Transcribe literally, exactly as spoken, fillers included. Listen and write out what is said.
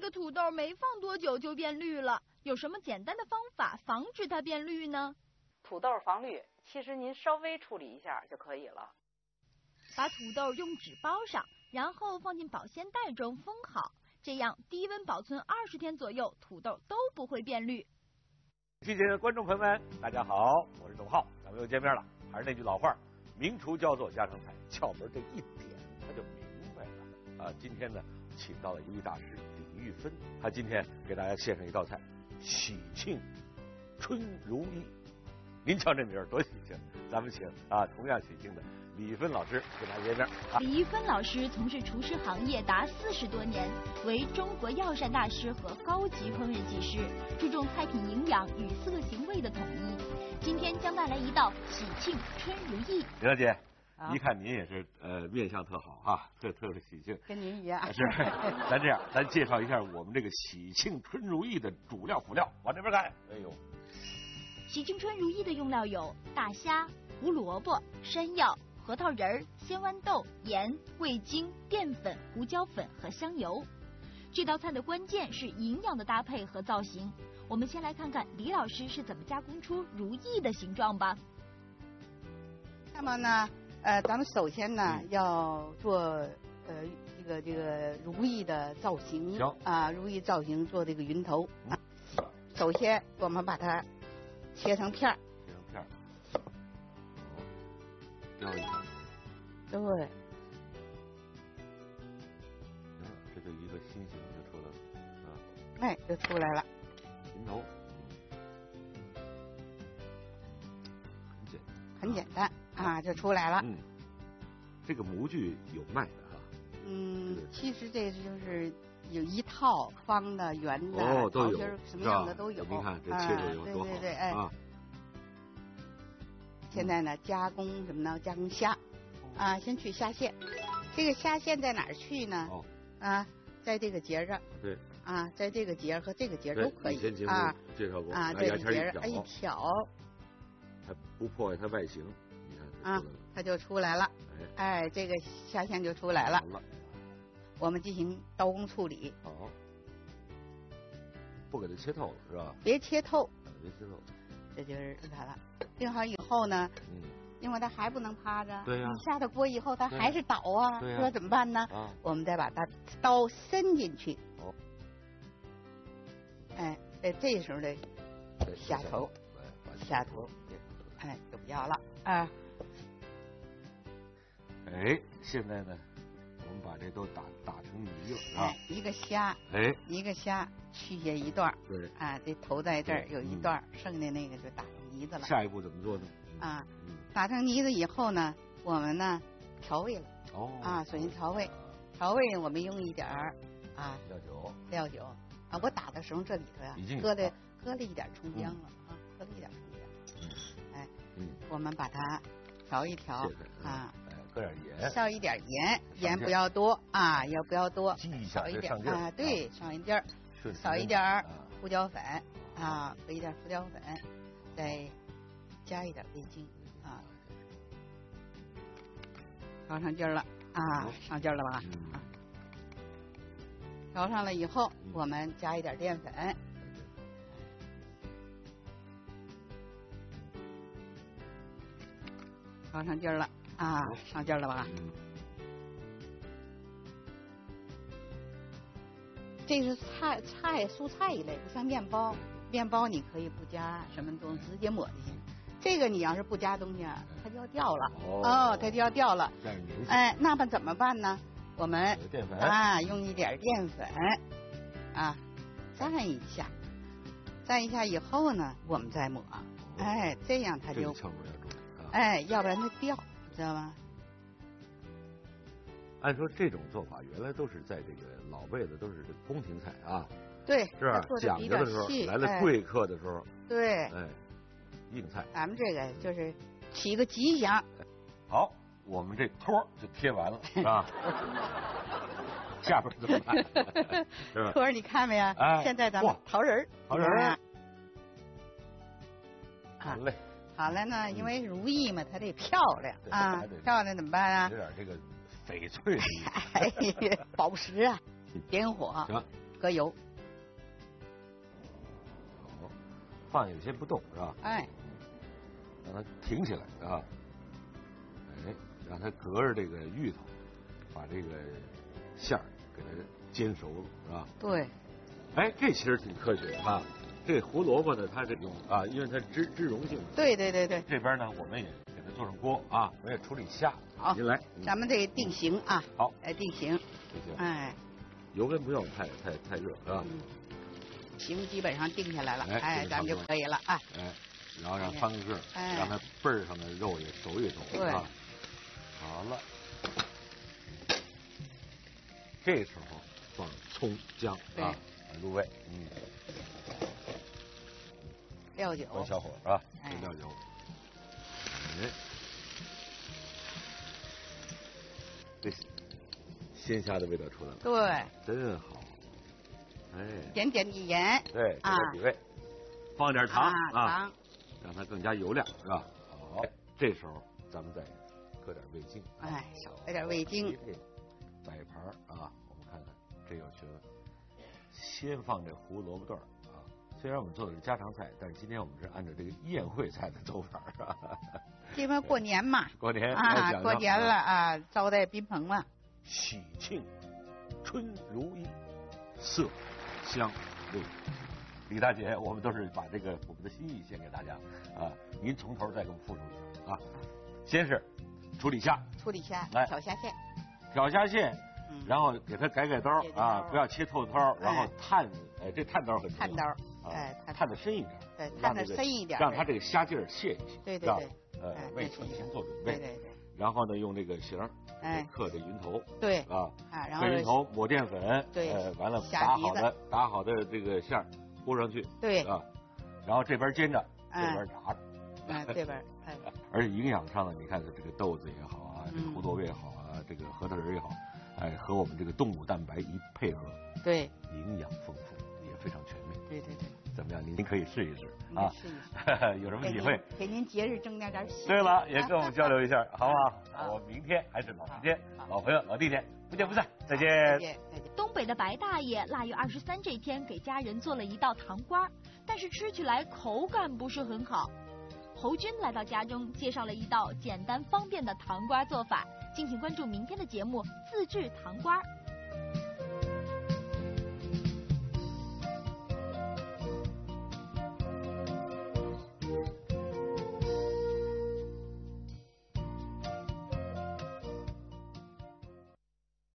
个土豆没放多久就变绿了，有什么简单的方法防止它变绿呢？ 土豆防绿，其实您稍微处理一下就可以了。 把土豆用纸包上，然后放进保鲜袋中封好，这样低温保存二十天左右，土豆都不会变绿。 亲亲的观众朋友们，大家好，我是董浩，咱们又见面了。还是那句老话，名厨教做家常菜，窍门这一点他就明白了。啊，今天呢，请到了一位大师李玉芬，他今天给大家献上一道菜——喜庆春如意。您瞧这名儿多喜庆！咱们请啊，同样喜庆的李玉芬老师跟大家见面。啊、 李玉芬老师从事厨师行业达四十多年，为中国药膳大师和高级烹饪技师，注重菜品营养与色形味的统一。今天将带来一道喜庆春如意。 李小姐，一看您也是呃面相特好啊，特特的喜庆， 跟您一样。 是，咱这样，咱介绍一下我们这个喜庆春如意的主料辅料，往这边看。哎呦。 喜庆春如意的用料有大虾、胡萝卜、山药、核桃仁儿、鲜豌豆、盐、味精、淀粉、胡椒粉和香油。这道菜的关键是营养的搭配和造型。我们先来看看李老师是怎么加工出如意的形状吧。 那么呢，呃，咱们首先呢、嗯、要做呃这个这个如意的造型。 行啊，如意造型做这个云头。嗯、首先我们把它切成片儿， 切成片儿，雕一下。 对。 行，这就一个心形就出来了，啊。 哎，就出来了。 云头，很简单。 很简单啊，就出来了。 嗯。这个模具有卖的哈。 嗯，其实这就是有一套方的、圆的、 哦，都有， 什么样的都有。 您看这切的有多好。 对对对，哎。 啊。 现在呢，加工什么呢？加工虾，啊，先去虾线。这个虾线在哪儿去呢？ 哦。 啊，在这个节上。 对。 啊，在这个节和这个节都可以。 以前节目介绍过。 啊，这个节一挑， 它不破坏它外形，你看。 啊，它就出来了。哎，这个虾线就出来了。我们进行刀工处理。 好。不给它切透了是吧？ 别切透。 别切透。 这就是定好了。定好以后呢，嗯，因为它还不能趴着。 对呀。 你下了锅以后，它还是倒啊。 对呀。 说怎么办呢？ 啊。 我们再把它刀伸进去。 哦。 哎，在这时候的下头，下头，哎，就不要了啊。 哎，现在呢，我们把这都打打成泥了，是吧？ 一个虾， 哎， 一个虾去下一段， 对， 啊，这头在这儿有一段，剩下那个就打成泥子了。 下一步怎么做呢？ 啊，打成泥子以后呢，我们呢调味了。 哦。 啊，首先调味，调味我们用一点儿啊料酒， 料酒啊，我打的时候这里头呀搁了搁了一点葱姜了啊，搁了一点葱姜。哎，嗯，我们把它调一调啊。 搁点盐， 少一点盐，盐不要多啊，也不要多， 少一点啊，对，上一点儿，少一点儿胡椒粉啊，搁一点胡椒粉，再加一点味精啊，调上劲儿了啊，上劲儿了吧？调上了以后，我们加一点淀粉，调上劲儿了。啊，上劲儿了吧？嗯。这是菜菜蔬菜一类，不像面包，面包你可以不加什么东西，直接抹进去。这个你要是不加东西，它就要掉了。哦，它就要掉了。哎，那么怎么办呢？我们啊，用一点淀粉啊，蘸一下，蘸一下以后呢，我们再抹。哎，这样它就，哎，要不然它掉。知道吗？ 按说这种做法原来都是在这个老辈子都是宫廷菜啊， 对， 是吧？讲究的时候，来了贵客的时候， 对， 哎，硬菜。 咱们这个就是起个吉祥。 好，我们这托就贴完了，是吧？下边怎么办？是吧？ 托你看没有？哎，现在咱们桃仁儿， 桃仁儿， 好嘞。 好了呢，因为如意嘛，它得漂亮啊，漂亮怎么办啊？ 有点这个翡翠哎，宝石啊，点火， 搁油。 好，放有些不动是吧？ 哎， 让它挺起来啊。哎，让它隔着这个芋头，把这个馅儿给它煎熟了是吧？ 对。 哎，这其实挺科学的啊。这胡萝卜呢，它这种啊，因为它脂脂溶性。 对对对对。 这边呢，我们也给它做上锅啊，我也处理虾。 好， 您来， 嗯、咱们得定型啊。 好， 来定型。 定型。 哎， 油温不要太太太热是吧？ 嗯。型基本上定下来了， 哎， 哎咱们就可以了啊。 哎，然后让翻个个， 哎、 让它背儿上的肉也熟一熟。 对。 啊，好了，这时候放葱姜啊，入味，嗯。 料酒， 关小火是吧？哎，料酒。哎，这鲜虾的味道出来了。 对， 真好。哎， 点点的盐。 对，点点底味，放点糖啊，糖， 让它更加油亮，是吧？好，这时候咱们再搁点味精。 哎，少来点味精。 摆盘啊，我们看看，这有学问。先放这胡萝卜段啊。虽然我们做的是家常菜，但是今天我们是按照这个宴会菜的做法，是吧？ 因为过年嘛， 过年啊，过年了啊，招待宾朋嘛。 喜庆，春如意，色香味。李大姐，我们都是把这个我们的心意献给大家啊，您从头再给我们复述一下啊。先是处理虾， 处理虾， 来挑虾线， 挑虾线。然后给它改改刀啊，不要切透刀，然后探，哎，这探刀很重要。 探刀， 哎，探的深一点， 对，探的深一点， 让它这个虾劲儿泄一泄， 对对对， 呃，为成型做准备。 对对对。 然后呢，用这个形儿，哎，刻这云头， 对， 啊， 啊，然后刻云头，抹淀粉， 对， 呃，完了打好的打好的这个馅儿铺上去， 对， 啊，然后这边煎着，这边炸着， 哎，这边，哎， 而且营养上呢，你看这个豆子也好啊，这个胡萝卜也好啊，这个核桃仁也好。哎，和我们这个动物蛋白一配合， 对， 营养丰富，也非常全面。 对对对， 怎么样？您可以试一试啊， 试一试， 有什么体会？ 给您节日增点点喜。 对了，也跟我们交流一下，好不好？我们明天还是老时间，老朋友、老地点，不见不散，再见。 再见，再见。 东北的白大爷腊月二十三这天给家人做了一道糖瓜，但是吃起来口感不是很好。侯军来到家中，介绍了一道简单方便的糖瓜做法。敬请关注明天的节目《自制糖瓜》。